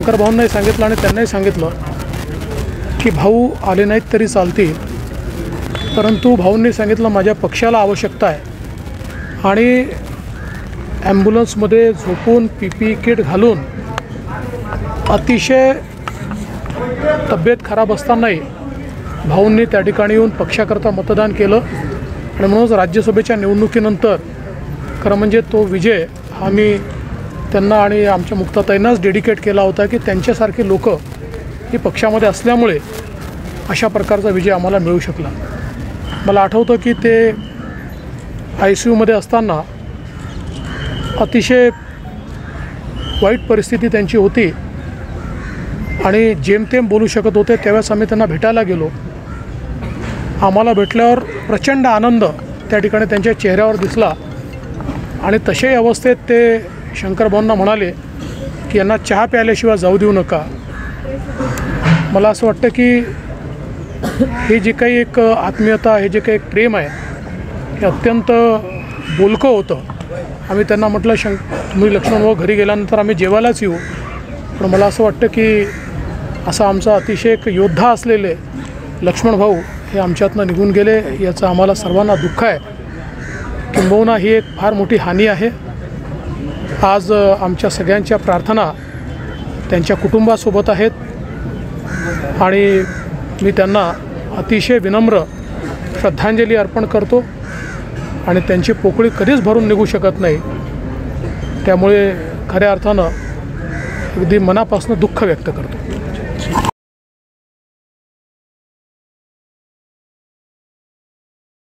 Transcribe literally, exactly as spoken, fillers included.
शंकर भाऊंनाही सांगितलं आणि त्यांनाही सांगितलं की भाऊ आले नाहीत तरी चालतील, परंतु भाऊंनी सांगितलं माझ्या पक्षाला आवश्यकता आहे आणि ॲम्ब्युलन्समध्ये झोपून पी पी किट घालून अतिशय तब्येत खराब असतानाही भाऊंनी त्या ठिकाणी येऊन पक्षाकरता मतदान केलं आणि म्हणूनच राज्यसभेच्या निवडणुकीनंतर खरं म्हणजे तो विजय हा मी त्यांना आणि आमच्या मुक्ताताईंनाच डेडिकेट केला होता की त्यांच्यासारखे लोक ही पक्षामध्ये असल्यामुळे अशा प्रकारचा विजय आम्हाला मिळू शकला। मला आठवतं की ते आय सी यूमध्ये असताना अतिशय वाईट परिस्थिती त्यांची होती आणि जेमतेम बोलू शकत होते। त्यावेळेस आम्ही त्यांना भेटायला गेलो। आम्हाला भेटल्यावर प्रचंड आनंद त्या ठिकाणी त्यांच्या चेहऱ्यावर दिसला आणि तशाही अवस्थेत ते शंकर भाऊंना म्हणाले की यांना चहा प्यायल्याशिवाय जाऊ देऊ नका। मला असं वाटतं की हे जे काही एक आत्मीयता, हे जे काही एक प्रेम आहे हे अत्यंत बोलकं होतं। आम्ही त्यांना म्हटलं शं तुम्ही लक्ष्मण भाऊ घरी गेल्यानंतर आम्ही जेवायलाच येऊ, पण मला असं वाटतं की असा आमचा अतिशय एक योद्धा असलेले लक्ष्मण भाऊ हे आमच्यातनं निघून गेले, याचं आम्हाला सर्वांना दुःख आहे। किंबहुना ही एक फार मोठी हानी आहे। आज आमच्या सगळ्यांच्या प्रार्थना त्यांच्या कुटुंबासोबत आहेत आणि मी त्यांना अतिशय विनम्र श्रद्धांजली अर्पण करतो आणि त्यांची पोकळी कधीच भरून निघू शकत नाही। त्यामुळे खऱ्या अर्थानं अगदी मनापासून दुःख व्यक्त करतो।